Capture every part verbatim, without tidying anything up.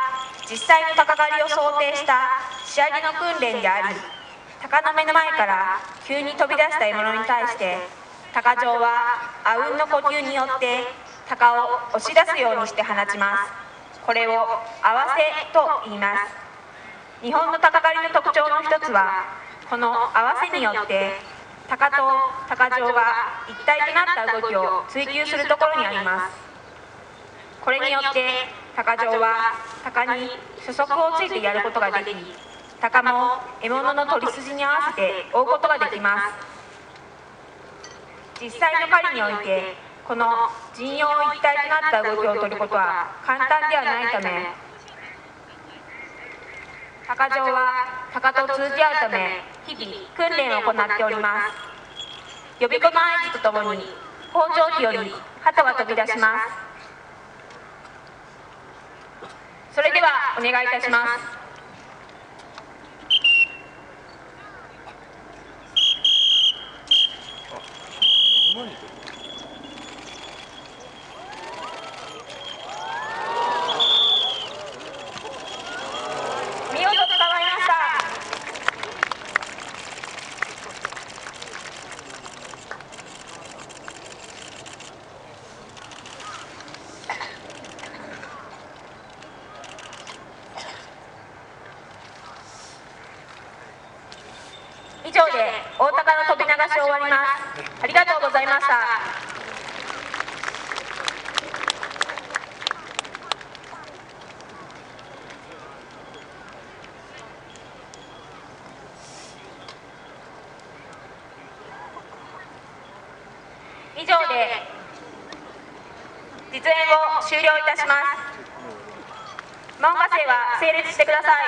実際の鷹狩りを想定した仕上げの訓練であり、鷹の目の前から急に飛び出した獲物に対して鷹匠はあうんの呼吸によって鷹を押し出すようにして放ちます。これを合わせと言います。日本の鷹狩りの特徴の一つは、この合わせによって鷹と鷹匠が一体となった動きを追求するところにあります。これによって鷹匠は鷹に初速をついてやることができ、鷹も獲物の取り筋に合わせて追うことができます。実際の狩りにおいてこの陣容一体となった動きを取ることは簡単ではないため、鷹匠は鷹と通じ合うため日々訓練を行っております。呼び子の合図とともに方丈機より鳩が飛び出します。それではお願いいたします。見事捕まえました。以上で大鷹の飛び流し終わります。ありがとうございました。以上で実演を終了いたします。門下生は整列してください。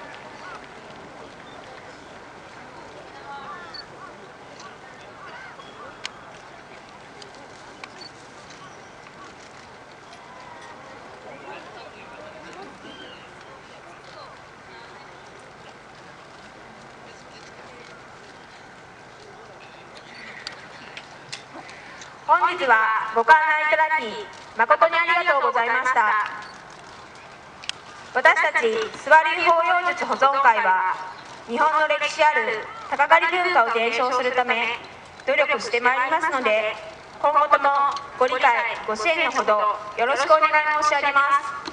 本日はご観覧いただき誠にありがとうございました。私たち諏訪流法要術保存会は、日本の歴史ある鷹狩り文化を伝承するため努力してまいりますので、今後ともご理解ご支援のほどよろしくお願い申し上げます。